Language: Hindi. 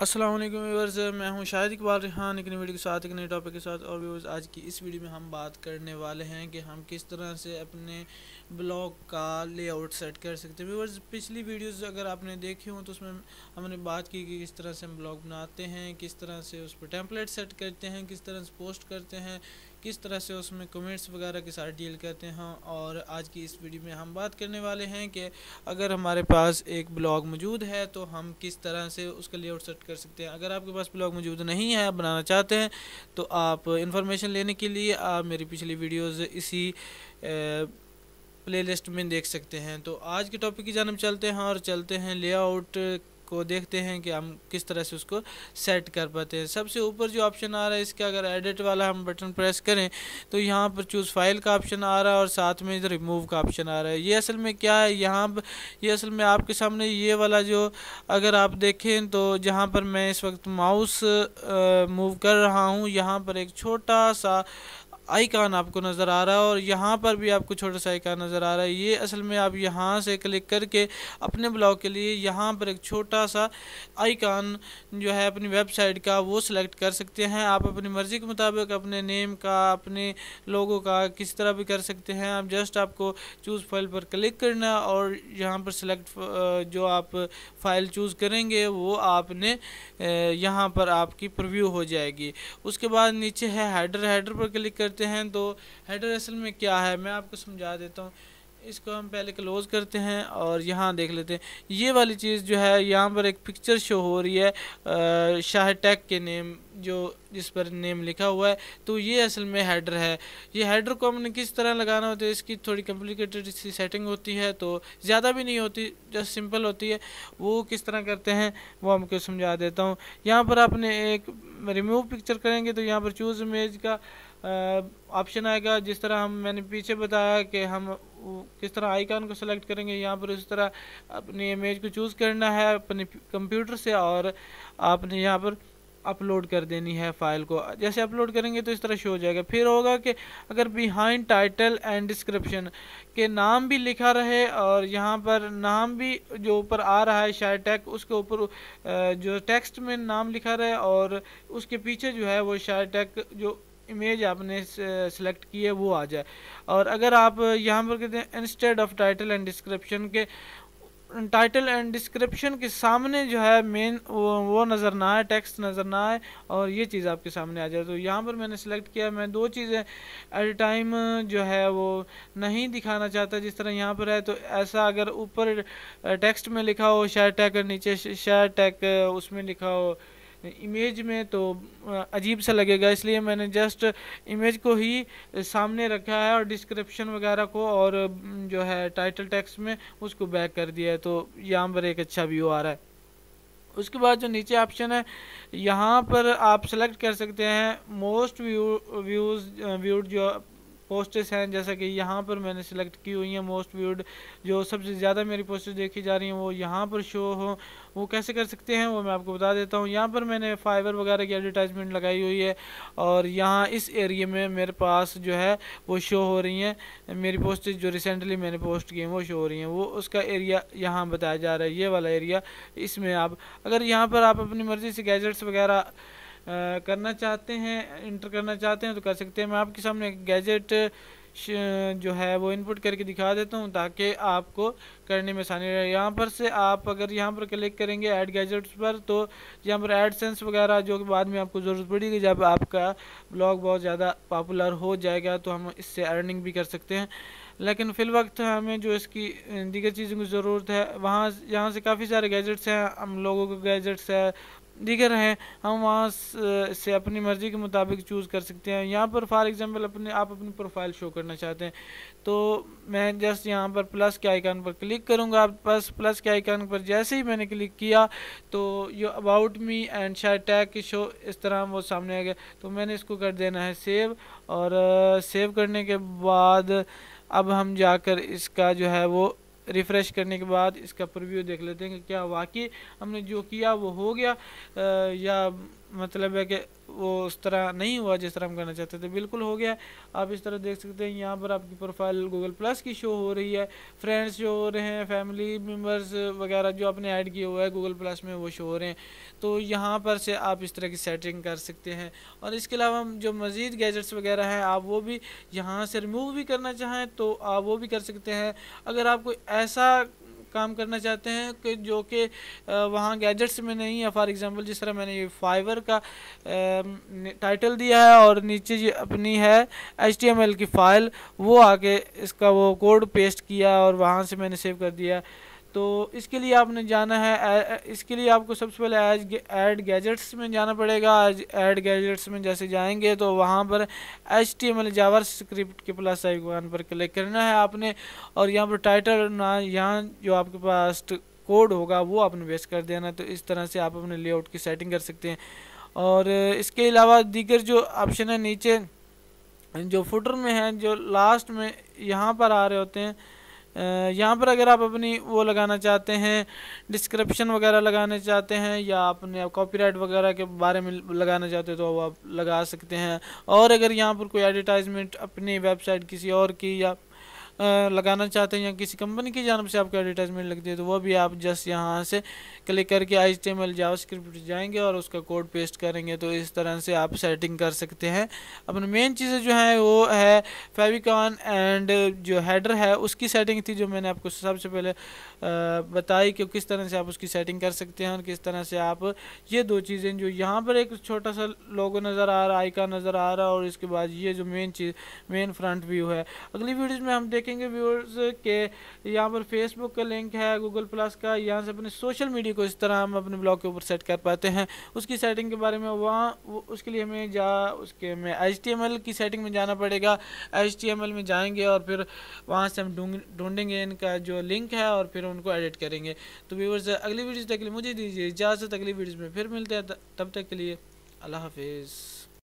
अस्सलाम वालेकुम व्यूअर्स, मैं हूं शाहिद रेहान एक नई वीडियो के साथ, एक नए टॉपिक के साथ। और व्यूअर्स, आज की इस वीडियो में हम बात करने वाले हैं कि हम किस तरह से अपने ब्लॉग का लेआउट सेट कर सकते हैं। व्यूअर्स, पिछली वीडियोस अगर आपने देखी हो तो उसमें हमने बात की कि किस तरह से हम ब्लॉग बनाते हैं, किस तरह से उस पर टेम्पलेट सेट करते हैं, किस तरह से पोस्ट करते हैं, किस तरह से उसमें कमेंट्स वगैरह के साथ डील करते हैं। और आज की इस वीडियो में हम बात करने वाले हैं कि अगर हमारे पास एक ब्लॉग मौजूद है तो हम किस तरह से उसका लेआउट सेट कर सकते हैं। अगर आपके पास ब्लॉग मौजूद नहीं है, आप बनाना चाहते हैं, तो आप इंफॉर्मेशन लेने के लिए आप मेरी पिछली वीडियोस इसी प्लेलिस्ट में देख सकते हैं। तो आज के टॉपिक की जानब चलते हैं और चलते हैं लेआउट को देखते हैं कि हम किस तरह से उसको सेट कर पाते हैं। सबसे ऊपर जो ऑप्शन आ रहा है इसका, अगर एडिट वाला हम बटन प्रेस करें तो यहाँ पर चूज़ फाइल का ऑप्शन आ रहा है और साथ में इधर रिमूव का ऑप्शन आ रहा है। ये असल में क्या है, यहाँ पर ये असल में आपके सामने ये वाला जो, अगर आप देखें तो जहाँ पर मैं इस वक्त माउस मूव कर रहा हूँ, यहाँ पर एक छोटा सा आइकॉन आपको नज़र आ रहा है और यहाँ पर भी आपको छोटा सा आइकॉन नज़र आ रहा है। ये असल में आप यहाँ से क्लिक करके अपने ब्लॉग के लिए यहाँ पर एक छोटा सा आइकॉन जो है अपनी वेबसाइट का वो सिलेक्ट कर सकते हैं। आप अपनी मर्ज़ी के मुताबिक अपने नेम का, अपने लोगो का किस तरह भी कर सकते हैं। आप जस्ट आपको चूज़ फाइल पर क्लिक करना और यहाँ पर सिलेक्ट जो आप फाइल चूज़ करेंगे वो आपने यहाँ पर आपकी प्रीव्यू हो जाएगी। उसके बाद नीचे है हेडर पर क्लिक करते हैं। तो हेडर असल में क्या है मैं आपको समझा देता हूँ। इसको हम पहले क्लोज करते हैं और यहाँ देख लेते हैं। ये वाली चीज़ जो है, यहाँ पर एक पिक्चर शो हो रही है शाहिद टेक के नेम, जो जिस पर नेम लिखा हुआ है, तो ये असल में हेडर है। ये हेडर को हमने किस तरह लगाना होता है, इसकी थोड़ी कॉम्प्लिकेटेड सी सेटिंग होती है, तो ज़्यादा भी नहीं होती, जस्ट सिंपल होती है। वो किस तरह करते हैं वो हमको समझा देता हूँ। यहाँ पर आपने एक रिमूव पिक्चर करेंगे तो यहाँ पर चूज़ इमेज का ऑप्शन आएगा। जिस तरह मैंने पीछे बताया कि हम किस तरह आइकॉन को सेलेक्ट करेंगे, यहाँ पर उस तरह अपनी इमेज को चूज़ करना है अपने कंप्यूटर से और आपने यहाँ पर अपलोड कर देनी है फाइल को। जैसे अपलोड करेंगे तो इस तरह शो हो जाएगा। फिर होगा कि अगर बिहाइंड टाइटल एंड डिस्क्रिप्शन के नाम भी लिखा रहे और यहाँ पर नाम भी जो ऊपर आ रहा है शायद टेक, उसके ऊपर जो टेक्स्ट में नाम लिखा रहे और उसके पीछे जो है वो शायद टेक जो इमेज आपने सेलेक्ट की है वो आ जाए। और अगर आप यहाँ पर कहते हैं instead of title and description के, टाइटल एंड डिस्क्रिप्शन के सामने जो है मेन वो नज़र ना आए, टेक्स्ट नज़र ना आए और ये चीज़ आपके सामने आ जाए। तो यहाँ पर मैंने सेलेक्ट किया। मैं दो चीज़ें एट ए टाइम जो है वो नहीं दिखाना चाहता जिस तरह यहाँ पर है। तो ऐसा अगर ऊपर टेक्स्ट में लिखा हो शायद टेक और नीचे शायद टेक उसमें लिखा हो इमेज में, तो अजीब सा लगेगा। इसलिए मैंने जस्ट इमेज को ही सामने रखा है और डिस्क्रिप्शन वगैरह को और जो है टाइटल टेक्स्ट में उसको बैक कर दिया है। तो यहाँ पर एक अच्छा व्यू आ रहा है। उसके बाद जो नीचे ऑप्शन है यहाँ पर आप सेलेक्ट कर सकते हैं मोस्ट व्यूड जो पोस्टेस हैं, जैसा कि यहाँ पर मैंने सेलेक्ट की हुई हैं मोस्ट व्यूड, जो सबसे ज़्यादा मेरी पोस्टेस देखी जा रही हैं वो यहाँ पर शो हो। वो कैसे कर सकते हैं वो मैं आपको बता देता हूँ। यहाँ पर मैंने फाइवर वगैरह की एडवर्टाइजमेंट लगाई हुई है और यहाँ इस एरिया में मेरे पास जो है वो शो हो रही हैं। मेरी पोस्टेज जो रिसेंटली मैंने पोस्ट की हैं वो शो हो रही हैं। वो उसका एरिया यहाँ बताया जा रहा है, ये वाला एरिया। इसमें आप अगर यहाँ पर आप अपनी मर्ज़ी से गैजेट्स वगैरह करना चाहते हैं, इंटर करना चाहते हैं तो कर सकते हैं। मैं आपके सामने गैजेट जो है वो इनपुट करके दिखा देता हूँ ताकि आपको करने में आसानी रहे। यहाँ पर से आप अगर यहाँ पर क्लिक करेंगे ऐड गैजेट्स पर, तो यहाँ पर एडसेंस वगैरह जो कि बाद में आपको ज़रूरत पड़ेगी जब आपका ब्लॉग बहुत ज़्यादा पॉपुलर हो जाएगा, तो हम इससे अर्निंग भी कर सकते हैं। लेकिन फ़िल वक्त हमें जो इसकी दीगर चीज़ों की ज़रूरत है, यहाँ से काफ़ी सारे गैजेट्स हैं, हम लोगों के गैजेट्स है दीगर हैं, हम वहाँ से अपनी मर्ज़ी के मुताबिक चूज़ कर सकते हैं। यहाँ पर फॉर एग्जांपल आप अपनी प्रोफाइल शो करना चाहते हैं तो मैं जस्ट यहाँ पर प्लस के आइकन पर क्लिक करूँगा। बस प्लस के आइकन पर जैसे ही मैंने क्लिक किया तो ये अबाउट मी एंड शायद टैग की शो इस तरह वो सामने आ गया। तो मैंने इसको कर देना है सेव, और सेव करने के बाद अब हम जाकर इसका जो है वो रिफ़्रेश करने के बाद इसका प्रीव्यू देख लेते हैं कि क्या वाकई हमने जो किया वो हो गया या मतलब है कि वो उस तरह नहीं हुआ जिस तरह हम करना चाहते थे, बिल्कुल हो गया। आप इस तरह देख सकते हैं यहाँ पर आपकी प्रोफाइल गूगल प्लस की शो हो रही है, फ्रेंड्स शो हो रहे हैं, फैमिली मेम्बर्स वगैरह जो आपने ऐड किए हुआ है गूगल प्लस में वो शो हो रहे हैं। तो यहाँ पर से आप इस तरह की सेटिंग कर सकते हैं। और इसके अलावा हम जो मज़ीद गैजेट्स वगैरह हैं आप वो भी यहाँ से रिमूव भी करना चाहें तो आप वो भी कर सकते हैं। अगर आप कोई ऐसा काम करना चाहते हैं कि जो कि वहाँ गैजेट्स में नहीं है, फॉर एग्जांपल जिस तरह मैंने ये फाइवर का टाइटल दिया है और नीचे ये अपनी है HTML की फ़ाइल, वो आके इसका वो कोड पेस्ट किया और वहाँ से मैंने सेव कर दिया। तो इसके लिए आपने जाना है, इसके लिए आपको सबसे पहले ऐड गैजेट्स में जाना पड़ेगा। ऐड गैजेट्स में जैसे जाएंगे तो वहाँ पर HTML जावास्क्रिप्ट के प्लस आइकन पर क्लिक करना है आपने, और यहाँ पर टाइटल ना यहाँ जो आपके पास कोड होगा वो आपने वेस्ट कर देना। तो इस तरह से आप अपने लेआउट की सेटिंग कर सकते हैं। और इसके अलावा दीगर जो ऑप्शन है नीचे जो फुटर में है, जो लास्ट में यहाँ पर आ रहे होते हैं, यहाँ पर अगर आप अपनी वो लगाना चाहते हैं, डिस्क्रिप्शन वगैरह लगाना चाहते हैं या अपने कॉपीराइट वगैरह के बारे में लगाना चाहते हो तो वो आप लगा सकते हैं। और अगर यहाँ पर कोई एडवर्टाइजमेंट अपनी वेबसाइट किसी और की या लगाना चाहते हैं या किसी कंपनी की जानब से आपको एडवर्टाइजमेंट लगती है तो वो भी आप जस्ट यहाँ से क्लिक करके HTML जावास्क्रिप्ट जाएंगे और उसका कोड पेस्ट करेंगे। तो इस तरह से आप सेटिंग कर सकते हैं। अपनी मेन चीज़ें जो हैं वो है फेविकॉन एंड जो हेडर है उसकी सेटिंग थी जो मैंने आपको सबसे पहले बताई कि किस तरह से आप उसकी सेटिंग कर सकते हैं और किस तरह से आप ये दो चीज़ें जो यहाँ पर एक छोटा सा लोगो नज़र आ रहा है, आइकन नज़र आ रहा है, और इसके बाद ये जो मेन फ्रंट व्यू है। अगली वीडियोज़ में हम देखेंगे व्यूअर्स के यहाँ पर फेसबुक का लिंक है, गूगल प्लस का, यहाँ से अपने सोशल मीडिया को इस तरह हम अपने ब्लॉग के ऊपर सेट कर पाते हैं। उसकी सेटिंग के बारे में उसके लिए हमें HTML की सेटिंग में जाना पड़ेगा। HTML में जाएंगे और फिर वहाँ से हम ढूंढेंगे इनका जो लिंक है और फिर उनको एडिट करेंगे। तो व्यूअर्स अगली वीडियोज़ तक के लिए मुझे दीजिए इजाज़त, अगली वीडियोज़ में फिर मिलते हैं, तब तक के लिए अल्लाह हाफिज़।